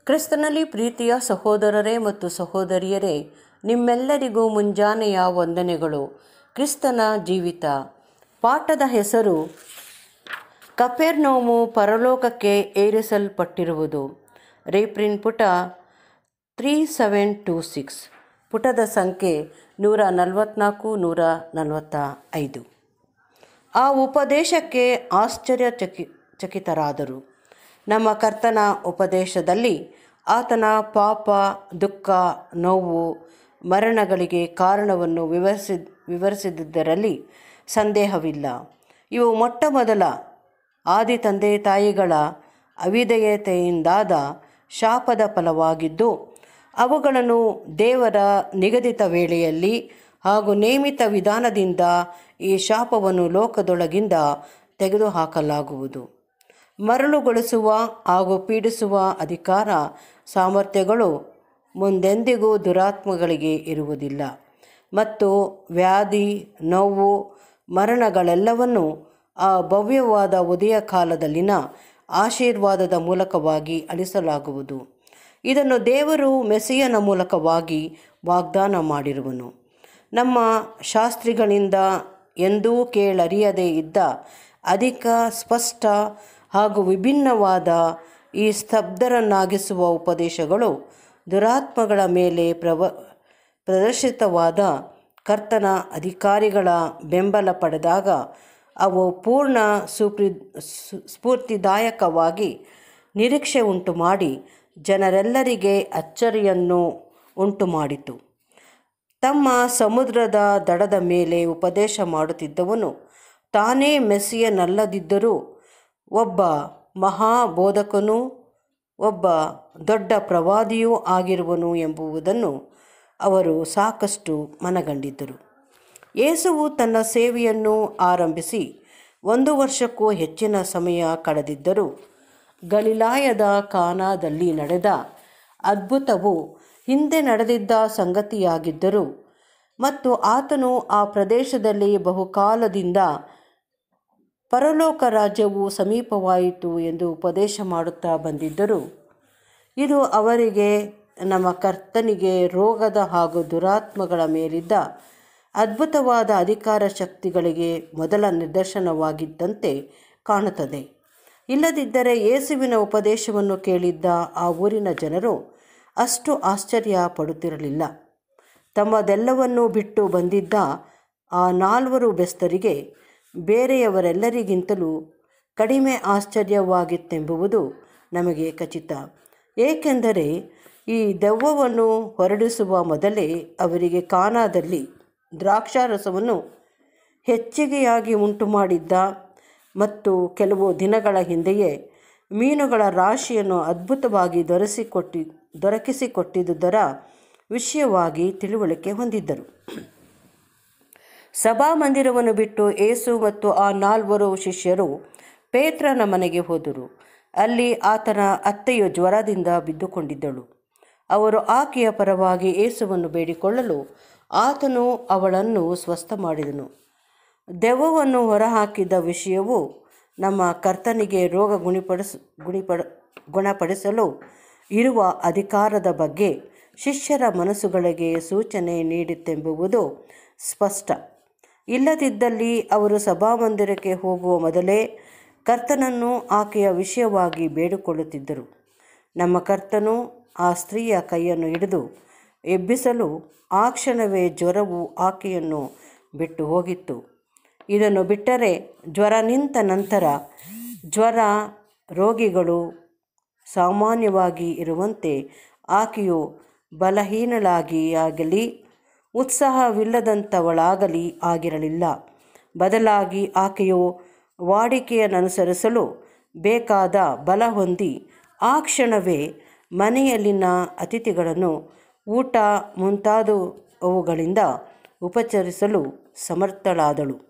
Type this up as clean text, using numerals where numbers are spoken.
ಕ್ರಿಸ್ತನಲ್ಲಿ ಪ್ರೀತಿಯ ಸಹೋದರರೇ ಮತ್ತು ಸಹೋದರಿಯರೇ, ನಿಮ್ಮೆಲ್ಲರಿಗೂ ಮುಂಜಾನೆಯ ವಂದನೆಗಳು. ಕ್ರಿಸ್ತನ ಜೀವಿತ. ಪಾಠದ ಹೆಸರು ಕಪೆರ್ನೌಮು ಪರಲೋಕಕ್ಕೆ ಏರಿಸಲ್ಪಟ್ಟಿರುವುದು. ರೀಪ್ರಿಂಟ್ ಪುಟ 3726, ಪುಟದ ಸಂಖ್ಯೆ 144-145. ಆ ಉಪದೇಶಕ್ಕೆ ಆಶ್ಚರ್ಯಚಕಿತರಾದರು. ನಮ್ಮ ಕರ್ತನ ಉಪದೇಶದಲ್ಲಿ ಆತನ ಪಾಪ, ದುಃಖ, ನೋವು, ಮರಣಗಳಿಗೆ ಕಾರಣವನ್ನು ವಿವರಿಸಿದ್ದರಲ್ಲಿ ಸಂದೇಹವಿಲ್ಲ. ಇವು ಮೊಟ್ಟಮೊದಲ ಆದಿ ತಂದೆ ತಾಯಿಗಳ ಅವಿಧೇಯತೆಯಿಂದಾದ ಶಾಪದ ಫಲವಾಗಿದ್ದು, ಅವುಗಳನ್ನು ದೇವರ ನಿಗದಿತ ವೇಳೆಯಲ್ಲಿ ಹಾಗೂ ನೇಮಿತ ವಿಧಾನದಿಂದ ಈ ಶಾಪವನ್ನು ಲೋಕದೊಳಗಿಂದ ತೆಗೆದುಹಾಕಲಾಗುವುದು. ಮರಳುಗೊಳಿಸುವ ಹಾಗೂ ಪೀಡಿಸುವ ಅಧಿಕಾರ ಸಾಮರ್ಥ್ಯಗಳು ಮುಂದೆಂದಿಗೂ ದುರಾತ್ಮಗಳಿಗೆ ಇರುವುದಿಲ್ಲ ಮತ್ತು ವ್ಯಾಧಿ, ನೋವು, ಮರಣಗಳೆಲ್ಲವನ್ನೂ ಆ ಭವ್ಯವಾದ ಉದಯ ಕಾಲದಲ್ಲಿನ ಆಶೀರ್ವಾದದ ಮೂಲಕವಾಗಿ ಅಳಿಸಲಾಗುವುದು. ಇದನ್ನು ದೇವರು ಮೆಸ್ಸಿಯನ ಮೂಲಕವಾಗಿ ವಾಗ್ದಾನ ಮಾಡಿರುವನು. ನಮ್ಮ ಶಾಸ್ತ್ರಿಗಳಿಂದ ಎಂದೂ ಕೇಳರಿಯದೇ ಇದ್ದ ಅಧಿಕ ಸ್ಪಷ್ಟ ಹಾಗೂ ವಿಭಿನ್ನವಾದ ಈ ಸ್ತಬ್ಧರನ್ನಾಗಿಸುವ ಉಪದೇಶಗಳು ದುರಾತ್ಮಗಳ ಮೇಲೆ ಪ್ರದರ್ಶಿತವಾದ ಕರ್ತನ ಅಧಿಕಾರಿಗಳ ಬೆಂಬಲ ಪಡೆದಾಗ ಅವು ಪೂರ್ಣ ಸ್ಫೂರ್ತಿದಾಯಕವಾಗಿ ನಿರೀಕ್ಷೆ ಉಂಟುಮಾಡಿ ಜನರೆಲ್ಲರಿಗೆ ಅಚ್ಚರಿಯನ್ನು ಉಂಟುಮಾಡಿತು. ತಮ್ಮ ಸಮುದ್ರದ ದಡದ ಮೇಲೆ ಉಪದೇಶ ಮಾಡುತ್ತಿದ್ದವನು ತಾನೇ ಮೆಸ್ಸಿಯನಲ್ಲದಿದ್ದರೂ ಒಬ್ಬ ಮಹಾಬೋಧಕನೂ ಒಬ್ಬ ದೊಡ್ಡ ಪ್ರವಾದಿಯೂ ಆಗಿರುವನು ಎಂಬುದನ್ನು ಅವರು ಸಾಕಷ್ಟು ಮನಗಂಡಿದ್ದರು. ಯೇಸುವು ತನ್ನ ಸೇವೆಯನ್ನು ಆರಂಭಿಸಿ 1 ವರ್ಷಕ್ಕೂ ಹೆಚ್ಚಿನ ಸಮಯ ಕಳೆದಿದ್ದರೂ ಗಲಿಲಾಯದ ಕಾನಾದಲ್ಲಿ ನಡೆದ ಅದ್ಭುತವು ಹಿಂದೆ ನಡೆದಿದ್ದ ಸಂಗತಿಯಾಗಿದ್ದರು ಮತ್ತು ಆತನು ಆ ಪ್ರದೇಶದಲ್ಲಿ ಬಹುಕಾಲದಿಂದ ಪರಲೋಕ ರಾಜ್ಯವು ಸಮೀಪವಾಯಿತು ಎಂದು ಉಪದೇಶ ಮಾಡುತ್ತಾ ಬಂದಿದ್ದರು. ಇದು ಅವರಿಗೆ ನಮ್ಮ ಕರ್ತನಿಗೆ ರೋಗದ ಹಾಗೂ ದುರಾತ್ಮಗಳ ಮೇಲಿದ್ದ ಅದ್ಭುತವಾದ ಅಧಿಕಾರ ಶಕ್ತಿಗಳಿಗೆ ಮೊದಲ ನಿದರ್ಶನವಾಗಿದ್ದಂತೆ ಕಾಣುತ್ತದೆ. ಇಲ್ಲದಿದ್ದರೆ ಯೇಸುವಿನ ಉಪದೇಶವನ್ನು ಕೇಳಿದ್ದ ಆ ಊರಿನ ಜನರು ಅಷ್ಟು ಆಶ್ಚರ್ಯ ಪಡುತ್ತಿರಲಿಲ್ಲ. ತಮ್ಮದೆಲ್ಲವನ್ನೂ ಬಿಟ್ಟು ಬಂದಿದ್ದ ಆ 4 ಬೆಸ್ತರಿಗೆ ಬೇರೆಯವರೆಲ್ಲರಿಗಿಂತಲೂ ಕಡಿಮೆ ಆಶ್ಚರ್ಯವಾಗಿತ್ತೆಂಬುದು ನಮಗೆ ಖಚಿತ. ಏಕೆಂದರೆ ಈ ದೆವ್ವವನ್ನು ಹೊರಡಿಸುವ ಮೊದಲೇ ಅವರಿಗೆ ಕಾನಾದಲ್ಲಿ ದ್ರಾಕ್ಷಾರಸವನ್ನು ಹೆಚ್ಚಿಗೆಯಾಗಿ ಉಂಟುಮಾಡಿದ್ದ ಮತ್ತು ಕೆಲವು ದಿನಗಳ ಹಿಂದೆಯೇ ಮೀನುಗಳ ರಾಶಿಯನ್ನು ಅದ್ಭುತವಾಗಿ ದೊರಕಿಸಿಕೊಟ್ಟಿದ್ದುದರ ವಿಷಯವಾಗಿ ತಿಳುವಳಿಕೆ ಹೊಂದಿದ್ದರು. ಸಭಾಮಂದಿರವನ್ನು ಬಿಟ್ಟು ಯೇಸು ಮತ್ತು ಆ 4 ಶಿಷ್ಯರು ಪೇತ್ರನ ಮನೆಗೆ ಹೋದರು. ಅಲ್ಲಿ ಆತನ ಅತ್ತೆಯು ಜ್ವರದಿಂದ ಬಿದ್ದುಕೊಂಡಿದ್ದಳು. ಅವರು ಆಕೆಯ ಪರವಾಗಿ ಯೇಸುವನ್ನು ಬೇಡಿಕೊಳ್ಳಲು ಆತನು ಅವಳನ್ನು ಸ್ವಸ್ಥ ಮಾಡಿದನು. ದೆವ್ವವನ್ನು ಹೊರಹಾಕಿದ ವಿಷಯವು ನಮ್ಮ ಕರ್ತನಿಗೆ ರೋಗ ಗುಣಪಡಿಸಲು ಇರುವ ಅಧಿಕಾರದ ಬಗ್ಗೆ ಶಿಷ್ಯರ ಮನಸ್ಸುಗಳಿಗೆ ಸೂಚನೆ ನೀಡಿತೆಂಬುದು ಸ್ಪಷ್ಟ. ಇಲ್ಲದಿದ್ದಲ್ಲಿ ಅವರು ಸಭಾಮಂದಿರಕ್ಕೆ ಹೋಗುವ ಮೊದಲೇ ಕರ್ತನನ್ನು ಆಕೆಯ ವಿಷಯವಾಗಿ ಬೇಡಿಕೊಳ್ಳುತ್ತಿದ್ದರು. ನಮ್ಮ ಕರ್ತನು ಆ ಸ್ತ್ರೀಯ ಕೈಯನ್ನು ಹಿಡಿದು ಎಬ್ಬಿಸಲು ಆ ಕ್ಷಣವೇ ಜ್ವರವು ಆಕೆಯನ್ನು ಬಿಟ್ಟು ಹೋಗಿತ್ತು. ಇದನ್ನು ಬಿಟ್ಟರೆ ಜ್ವರ ನಿಂತ ನಂತರ ಜ್ವರ ರೋಗಿಗಳು ಸಾಮಾನ್ಯವಾಗಿ ಇರುವಂತೆ ಆಕೆಯು ಬಲಹೀನಳಾಗಿಯಾಗಲಿ ಉತ್ಸಾಹವಿಲ್ಲದಂಥವಳಾಗಲಿ ಆಗಿರಲಿಲ್ಲ. ಬದಲಾಗಿ ಆಕೆಯು ವಾಡಿಕೆಯನ್ನನುಸರಿಸಲು ಬೇಕಾದ ಬಲ ಹೊಂದಿ ಆ ಕ್ಷಣವೇ ಮನೆಯಲ್ಲಿನ ಅತಿಥಿಗಳನ್ನು ಊಟ ಮುಂತಾದವುಗಳಿಂದ ಉಪಚರಿಸಲು ಸಮರ್ಥಳಾದಳು.